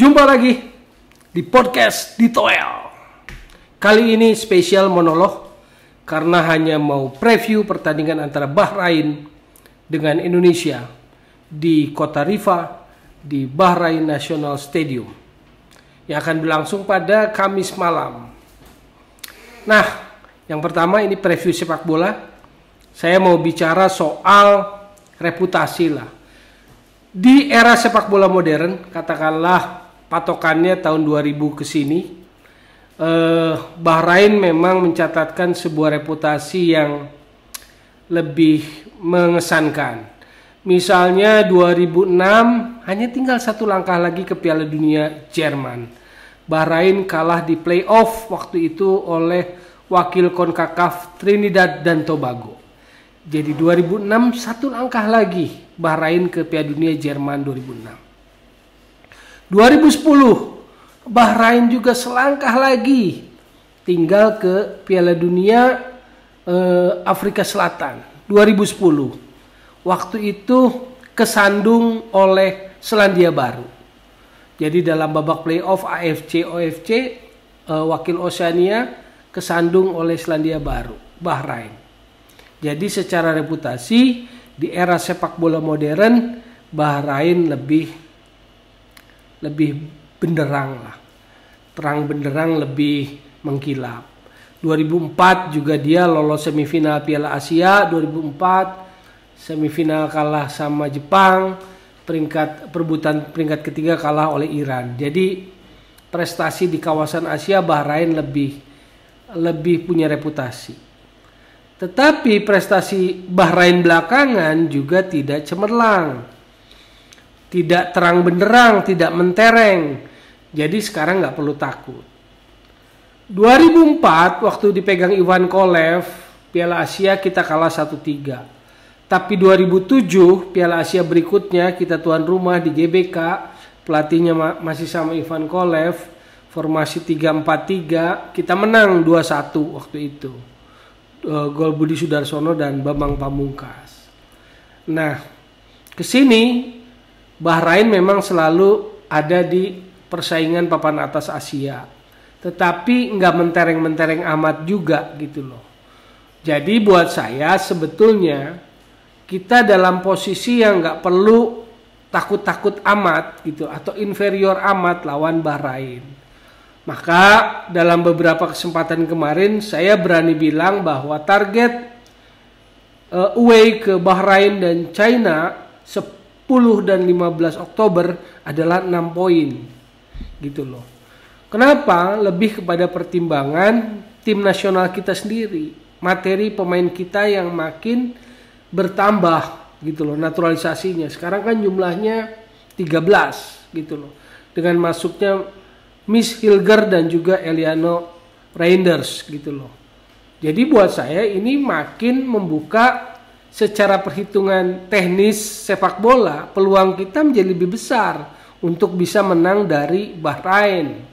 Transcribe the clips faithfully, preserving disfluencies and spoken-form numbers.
Jumpa lagi di podcast Ditoel. Kali ini spesial monolog karena hanya mau preview pertandingan antara Bahrain dengan Indonesia di Kota Rifa di Bahrain National Stadium yang akan berlangsung pada Kamis malam. Nah, yang pertama ini preview sepak bola. Saya mau bicara soal reputasi lah. Di era sepak bola modern, katakanlah patokannya tahun dua ribu ke sini, eh, Bahrain memang mencatatkan sebuah reputasi yang lebih mengesankan. Misalnya dua ribu enam hanya tinggal satu langkah lagi ke Piala Dunia Jerman. Bahrain kalah di playoff waktu itu oleh wakil CONCACAF Trinidad dan Tobago. Jadi dua ribu enam satu langkah lagi Bahrain ke Piala Dunia Jerman dua ribu enam. dua ribu sepuluh Bahrain juga selangkah lagi tinggal ke Piala Dunia eh, Afrika Selatan dua ribu sepuluh. Waktu itu kesandung oleh Selandia Baru. Jadi dalam babak playoff A F C O F C eh, wakil Oseania kesandung oleh Selandia Baru, Bahrain. Jadi secara reputasi di era sepak bola modern Bahrain lebih lebih benderang lah, terang benderang, lebih mengkilap. dua ribu empat juga dia lolos semifinal Piala Asia. Dua ribu empat semifinal kalah sama Jepang, peringkat perebutan peringkat ketiga kalah oleh Iran. Jadi prestasi di kawasan Asia Bahrain lebih lebih punya reputasi. Tetapi prestasi Bahrain belakangan juga tidak cemerlang, tidak terang benderang, tidak mentereng. Jadi sekarang nggak perlu takut. dua ribu empat waktu dipegang Ivan Kolev, Piala Asia kita kalah satu tiga. Tapi dua ribu tujuh Piala Asia berikutnya kita tuan rumah di G B K, pelatihnya ma- masih sama Ivan Kolev, formasi tiga empat tiga, kita menang dua satu waktu itu. Gol Budi Sudarsono dan Bambang Pamungkas. Nah, kesini Bahrain memang selalu ada di persaingan papan atas Asia, tetapi nggak mentereng-mentereng amat juga gitu loh. Jadi buat saya sebetulnya kita dalam posisi yang nggak perlu takut-takut amat gitu atau inferior amat lawan Bahrain. Maka dalam beberapa kesempatan kemarin saya berani bilang bahwa target uh, away ke Bahrain dan China sepuluh dan lima belas Oktober adalah enam poin gitu loh. Kenapa? Lebih kepada pertimbangan tim nasional kita sendiri, materi pemain kita yang makin bertambah gitu loh naturalisasinya. Sekarang kan jumlahnya tiga belas gitu loh. Dengan masuknya Miss Hilger dan juga Eliano Reinders gitu loh. Jadi buat saya ini makin membuka secara perhitungan teknis sepak bola, peluang kita menjadi lebih besar untuk bisa menang dari Bahrain.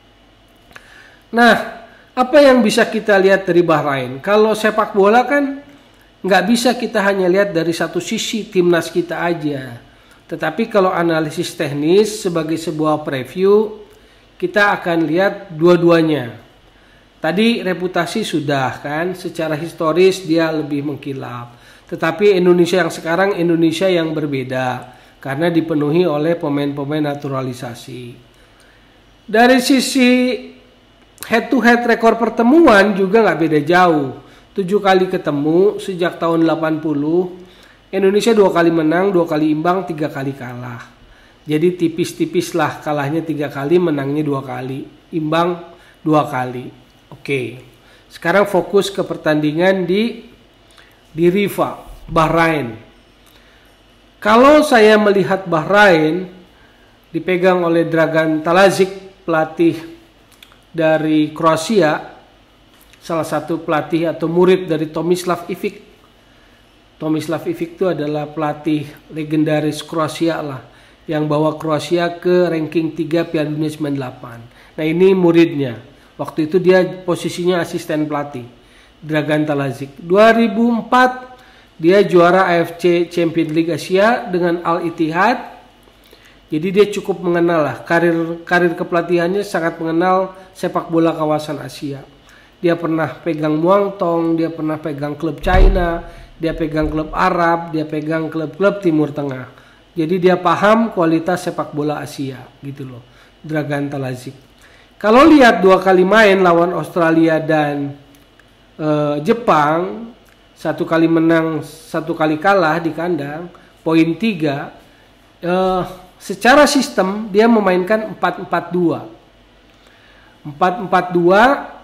Nah, apa yang bisa kita lihat dari Bahrain? Kalau sepak bola kan nggak bisa kita hanya lihat dari satu sisi timnas kita aja. Tetapi kalau analisis teknis sebagai sebuah preview, kita akan lihat dua-duanya. Tadi reputasi sudah kan, secara historis dia lebih mengkilap. Tetapi Indonesia yang sekarang Indonesia yang berbeda karena dipenuhi oleh pemain-pemain naturalisasi. Dari sisi head to head rekor pertemuan juga nggak beda jauh. Tujuh kali ketemu sejak tahun delapan puluh. Indonesia dua kali menang, dua kali imbang, tiga kali kalah. Jadi tipis-tipis lah, kalahnya tiga kali, menangnya dua kali, imbang dua kali. Oke, sekarang fokus ke pertandingan di di Rifa, Bahrain. Kalau saya melihat Bahrain dipegang oleh Dragan Talazic, pelatih dari Kroasia, salah satu pelatih atau murid dari Tomislav Ivic. Tomislav Ivic itu adalah pelatih legendaris Kroasia lah, yang bawa Kroasia ke ranking tiga Piala Dunia sembilan puluh delapan. Nah ini muridnya. Waktu itu dia posisinya asisten pelatih, Dragan Talazic. dua ribu empat dia juara A F C Champions League Asia dengan Al Ittihad. Jadi dia cukup mengenal lah, karir karir kepelatihannya sangat mengenal sepak bola kawasan Asia. Dia pernah pegang Muangthong, dia pernah pegang klub China, dia pegang klub Arab, dia pegang klub-klub Timur Tengah. Jadi dia paham kualitas sepak bola Asia gitu loh, Dragan Talazic. Kalau lihat dua kali main lawan Australia dan uh, Jepang, satu kali menang, satu kali kalah di kandang, poin tiga. Uh, secara sistem dia memainkan empat empat dua. empat empat dua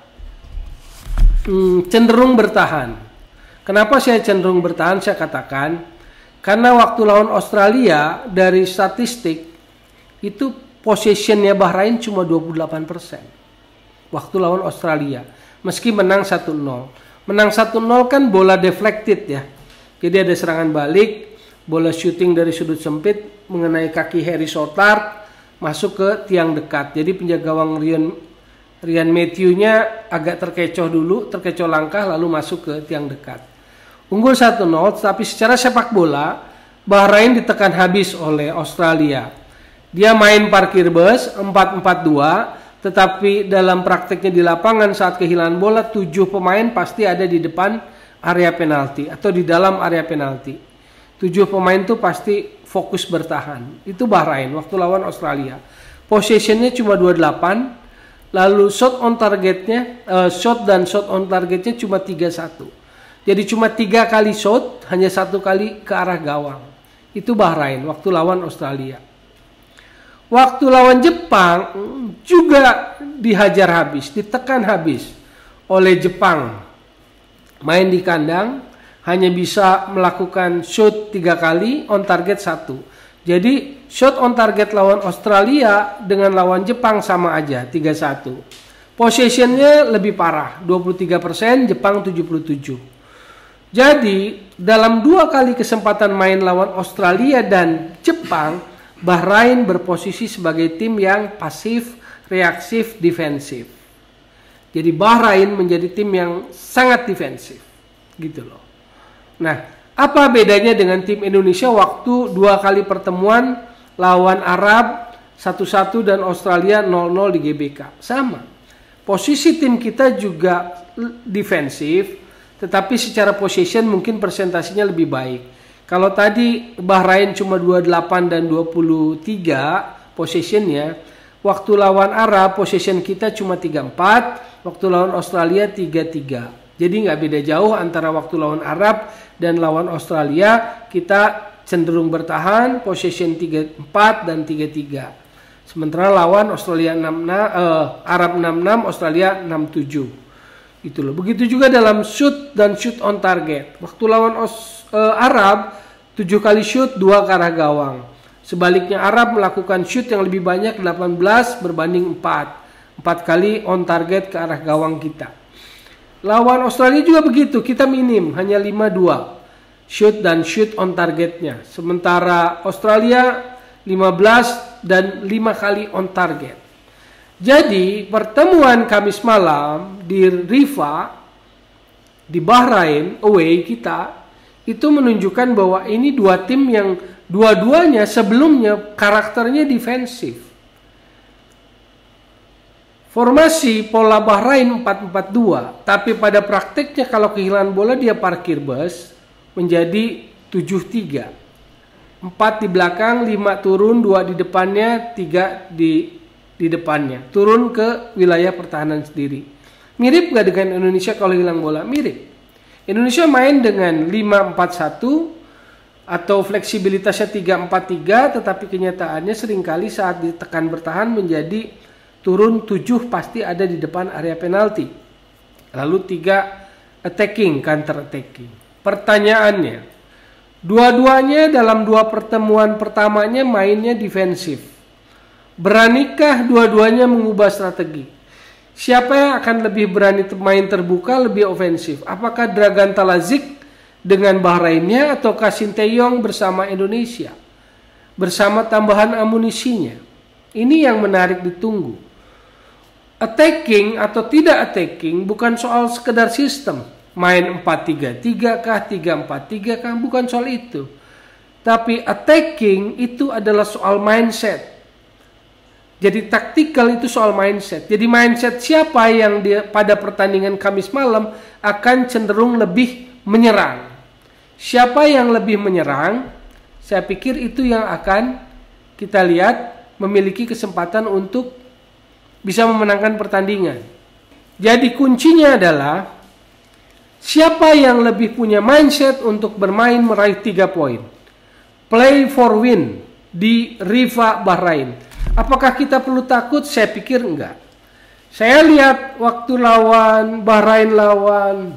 hmm, cenderung bertahan. Kenapa saya cenderung bertahan? Saya katakan karena waktu lawan Australia dari statistik itu possessionnya Bahrain cuma dua puluh delapan persen. Waktu lawan Australia, meski menang satu nol. Menang satu nol kan bola deflected ya. Jadi ada serangan balik, bola shooting dari sudut sempit mengenai kaki Harry Souttar masuk ke tiang dekat. Jadi penjaga gawang Ryan, Ryan Matthew-nya agak terkecoh dulu, terkecoh langkah lalu masuk ke tiang dekat. Unggul satu nol, tapi secara sepak bola Bahrain ditekan habis oleh Australia. Dia main parkir bus empat empat dua, tetapi dalam prakteknya di lapangan saat kehilangan bola tujuh pemain pasti ada di depan area penalti atau di dalam area penalti. Tujuh pemain itu pasti fokus bertahan. Itu Bahrain waktu lawan Australia. Possessionnya cuma dua puluh delapan, lalu shot on targetnya, uh, shot dan shot on targetnya cuma tiga satu. Jadi cuma tiga kali shot, hanya satu kali ke arah gawang. Itu Bahrain waktu lawan Australia. Waktu lawan Jepang juga dihajar habis, ditekan habis oleh Jepang. Main di kandang, hanya bisa melakukan shoot tiga kali, on target satu. Jadi shot on target lawan Australia dengan lawan Jepang sama aja, tiga satu. Possessionnya lebih parah, dua puluh tiga persen, Jepang tujuh puluh tujuh. Jadi dalam dua kali kesempatan main lawan Australia dan Jepang, Bahrain berposisi sebagai tim yang pasif, reaksif, defensif. Jadi Bahrain menjadi tim yang sangat defensif, gitu loh. Nah, apa bedanya dengan tim Indonesia waktu dua kali pertemuan lawan Arab satu satu dan Australia nol nol di G B K? Sama. Posisi tim kita juga defensif, tetapi secara possession mungkin presentasinya lebih baik. Kalau tadi Bahrain cuma dua puluh delapan dan dua puluh tiga possessionnya, waktu lawan Arab possession kita cuma tiga puluh empat, waktu lawan Australia tiga puluh tiga. Jadi nggak beda jauh antara waktu lawan Arab dan lawan Australia, kita cenderung bertahan, possession tiga puluh empat dan tiga puluh tiga. Sementara lawan Australia enam puluh enam, eh, Arab enam puluh enam, Australia enam puluh tujuh. Gitu loh. Begitu juga dalam shoot dan shoot on target. Waktu lawan Aus, uh, Arab tujuh kali shoot, dua ke arah gawang. Sebaliknya Arab melakukan shoot yang lebih banyak, delapan belas berbanding empat. empat kali on target ke arah gawang kita. Lawan Australia juga begitu, kita minim, hanya lima dua. Shoot dan shoot on targetnya. Sementara Australia lima belas dan lima kali on target. Jadi pertemuan Kamis malam di Rifa di Bahrain away kita itu menunjukkan bahwa ini dua tim yang dua-duanya sebelumnya karakternya defensif. Formasi pola Bahrain empat empat dua, tapi pada praktiknya kalau kehilangan bola dia parkir bus menjadi tujuh tiga. empat di belakang, lima turun, dua di depannya, tiga di di depannya, turun ke wilayah pertahanan sendiri. Mirip gak dengan Indonesia kalau hilang bola? Mirip. Indonesia main dengan lima empat satu atau fleksibilitasnya tiga empat tiga, tetapi kenyataannya seringkali saat ditekan bertahan menjadi turun tujuh pasti ada di depan area penalti. Lalu tiga attacking, counter attacking. Pertanyaannya, dua-duanya dalam dua pertemuan pertamanya mainnya defensif. Beranikah dua-duanya mengubah strategi? Siapa yang akan lebih berani main terbuka, lebih ofensif? Apakah Dragan Talazic dengan Bahrainnya atau Sinteyong bersama Indonesia? Bersama tambahan amunisinya. Ini yang menarik ditunggu. Attacking atau tidak attacking bukan soal sekedar sistem. Main empat tiga tiga kah, tiga empat tiga kah, bukan soal itu. Tapi attacking itu adalah soal mindset. Jadi taktikal itu soal mindset. Jadi mindset siapa yang dia pada pertandingan Kamis malam akan cenderung lebih menyerang. Siapa yang lebih menyerang, saya pikir itu yang akan kita lihat memiliki kesempatan untuk bisa memenangkan pertandingan. Jadi kuncinya adalah siapa yang lebih punya mindset untuk bermain meraih tiga poin. Play for win di Riva Bahrain. Apakah kita perlu takut? Saya pikir enggak. Saya lihat waktu lawan Bahrain lawan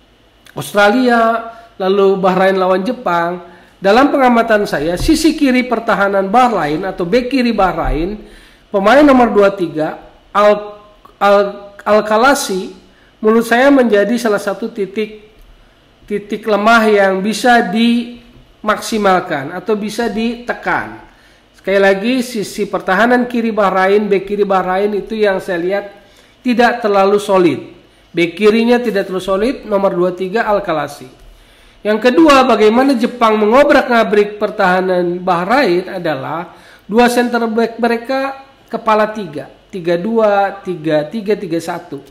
Australia, lalu Bahrain lawan Jepang. Dalam pengamatan saya, sisi kiri pertahanan Bahrain atau bek kiri Bahrain, pemain nomor dua puluh tiga, Al, Al, Al-Khalasi, menurut saya menjadi salah satu titik titik lemah yang bisa dimaksimalkan atau bisa ditekan. Sekali lagi, sisi pertahanan kiri Bahrain, bek kiri Bahrain itu yang saya lihat tidak terlalu solid. Bek kirinya tidak terlalu solid, nomor dua puluh tiga Al-Khalasi. Yang kedua, bagaimana Jepang mengobrak-ngabrik pertahanan Bahrain adalah dua center back mereka kepala tiga, tiga dua, tiga tiga, tiga satu.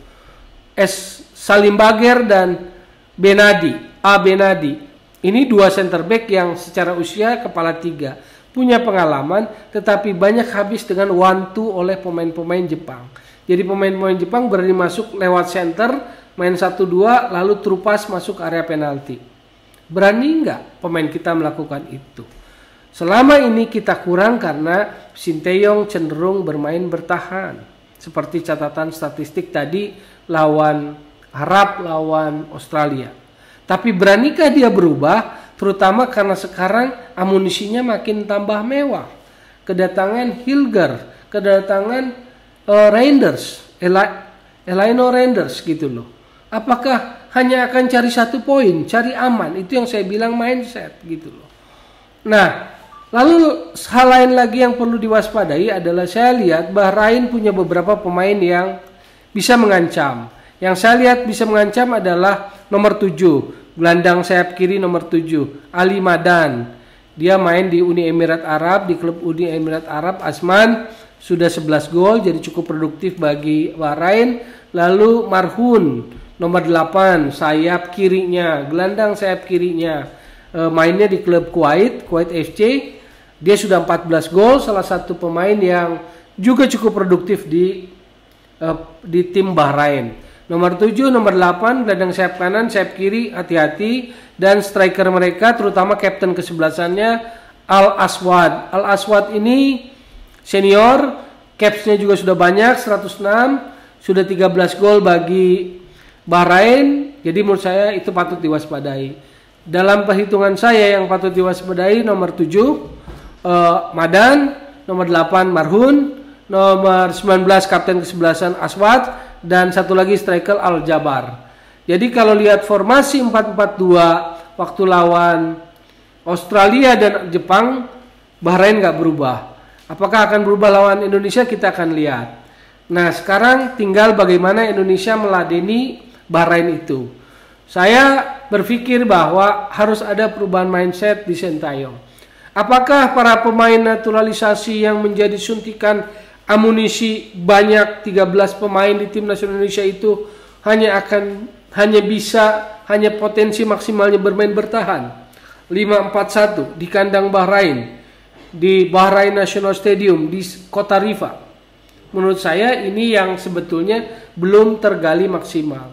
S. Salim Bagher dan Benadi, A. Benadi. Ini dua center back yang secara usia kepala tiga, punya pengalaman, tetapi banyak habis dengan one two oleh pemain-pemain Jepang. Jadi pemain-pemain Jepang berani masuk lewat center, main satu dua, lalu terupas masuk area penalti. Berani enggak pemain kita melakukan itu? Selama ini kita kurang karena Sinteyong cenderung bermain bertahan. Seperti catatan statistik tadi lawan Arab, lawan Australia. Tapi beranikah dia berubah? Terutama karena sekarang amunisinya makin tambah mewah. Kedatangan Hilger, kedatangan uh, Reinders, Eli, Elino Reinders gitu loh. Apakah hanya akan cari satu poin, cari aman? Itu yang saya bilang mindset gitu loh. Nah, lalu hal lain lagi yang perlu diwaspadai adalah saya lihat Bahrain punya beberapa pemain yang bisa mengancam. Yang saya lihat bisa mengancam adalah nomor tujuh, gelandang sayap kiri nomor tujuh, Ali Madan. Dia main di Uni Emirat Arab, di klub Uni Emirat Arab, Asman, sudah sebelas gol, jadi cukup produktif bagi Bahrain. Lalu Marhun, nomor delapan, sayap kirinya, gelandang sayap kirinya, e, mainnya di klub Kuwait, Kuwait F C. Dia sudah empat belas gol, salah satu pemain yang juga cukup produktif di e, di tim Bahrain. Nomor tujuh, nomor delapan, gelandang sayap kanan, sayap kiri, hati-hati. Dan striker mereka, terutama kapten kesebelasannya, Al-Aswad. Al-Aswad ini senior, capsnya juga sudah banyak, seratus enam, sudah tiga belas gol bagi Bahrain. Jadi menurut saya itu patut diwaspadai. Dalam perhitungan saya yang patut diwaspadai nomor tujuh uh, Madan, nomor delapan Marhun, nomor sembilan belas kapten kesebelasan Aswad, dan satu lagi striker Al-Jabar. Jadi kalau lihat formasi empat empat dua waktu lawan Australia dan Jepang, Bahrain nggak berubah. Apakah akan berubah lawan Indonesia? Kita akan lihat. Nah, sekarang tinggal bagaimana Indonesia meladeni Bahrain itu. Saya berpikir bahwa harus ada perubahan mindset di Sinteyong. Apakah para pemain naturalisasi yang menjadi suntikan amunisi banyak tiga belas pemain di tim nasional Indonesia itu hanya akan hanya bisa hanya potensi maksimalnya bermain bertahan lima empat satu di kandang Bahrain, di Bahrain National Stadium di kota Riva? Menurut saya ini yang sebetulnya belum tergali maksimal.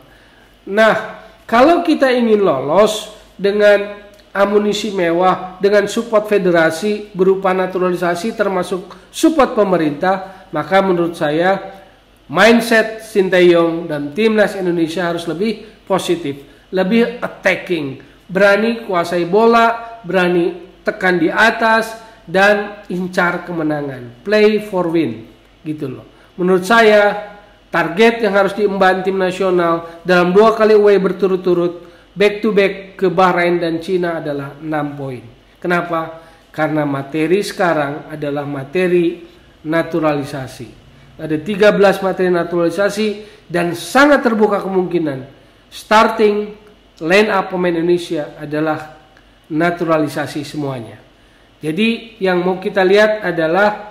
Nah, kalau kita ingin lolos dengan amunisi mewah, dengan support federasi berupa naturalisasi termasuk support pemerintah, maka menurut saya mindset Sinteyong dan timnas Indonesia harus lebih positif, lebih attacking, berani kuasai bola, berani tekan di atas, dan incar kemenangan, play for win, gitu loh. Menurut saya target yang harus diemban tim nasional dalam dua kali away berturut-turut back to back ke Bahrain dan Cina adalah enam poin. Kenapa? Karena materi sekarang adalah materi naturalisasi. Ada tiga belas materi naturalisasi dan sangat terbuka kemungkinan starting line up pemain Indonesia adalah naturalisasi semuanya. Jadi yang mau kita lihat adalah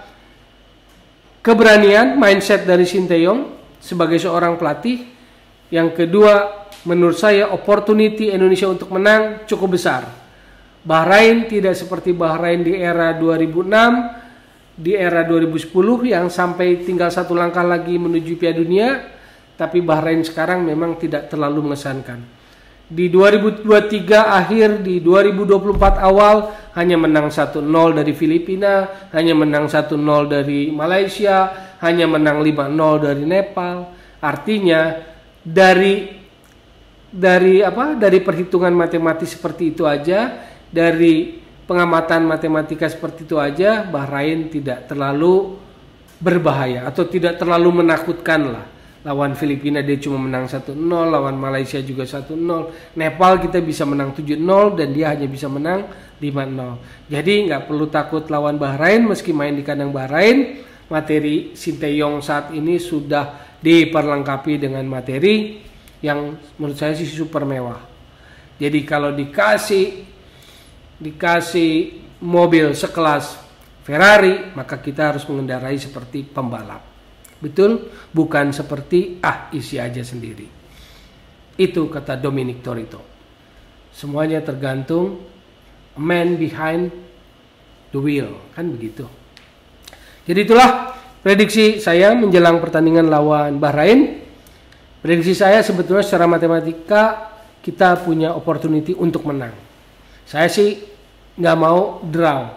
keberanian, mindset dari Sinteyong sebagai seorang pelatih. Yang kedua, menurut saya opportunity Indonesia untuk menang cukup besar. Bahrain tidak seperti Bahrain di era dua ribu enam, di era dua ribu sepuluh yang sampai tinggal satu langkah lagi menuju Piala Dunia. Tapi Bahrain sekarang memang tidak terlalu mengesankan. Di dua ribu dua puluh tiga akhir, di dua ribu dua puluh empat awal hanya menang satu nol dari Filipina, hanya menang satu nol dari Malaysia, hanya menang lima nol dari Nepal. Artinya dari dari apa? Dari perhitungan matematis seperti itu aja, dari pengamatan matematika seperti itu aja, Bahrain tidak terlalu berbahaya atau tidak terlalu menakutkan lah. Lawan Filipina dia cuma menang satu nol, lawan Malaysia juga satu nol. Nepal kita bisa menang tujuh nol dan dia hanya bisa menang lima nol. Jadi nggak perlu takut lawan Bahrain meski main di kandang Bahrain. Materi Sinteyong saat ini sudah diperlengkapi dengan materi yang menurut saya sih super mewah. Jadi kalau dikasih dikasih mobil sekelas Ferrari, maka kita harus mengendarai seperti pembalap. Betul, bukan seperti ah isi aja sendiri. Itu kata Dominic Torito. Semuanya tergantung man behind the wheel, kan begitu. Jadi itulah prediksi saya menjelang pertandingan lawan Bahrain. Prediksi saya sebetulnya secara matematika kita punya opportunity untuk menang. Saya sih nggak mau draw.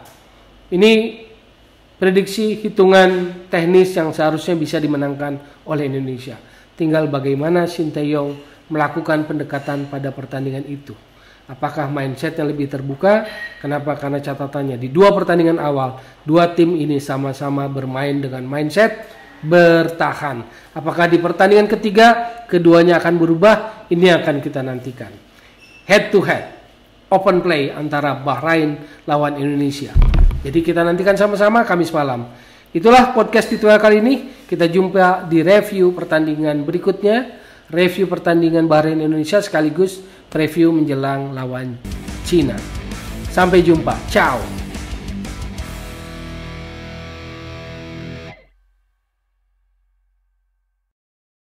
Ini prediksi hitungan teknis yang seharusnya bisa dimenangkan oleh Indonesia. Tinggal bagaimana Sinteyong melakukan pendekatan pada pertandingan itu. Apakah mindsetnya lebih terbuka? Kenapa? Karena catatannya di dua pertandingan awal, dua tim ini sama-sama bermain dengan mindset bertahan. Apakah di pertandingan ketiga keduanya akan berubah? Ini akan kita nantikan. Head to head, open play antara Bahrain lawan Indonesia. Jadi kita nantikan sama-sama Kamis malam. Itulah podcast Tituel kali ini. Kita jumpa di review pertandingan berikutnya. Review pertandingan Bahrain Indonesia sekaligus preview menjelang lawan Cina. Sampai jumpa. Ciao.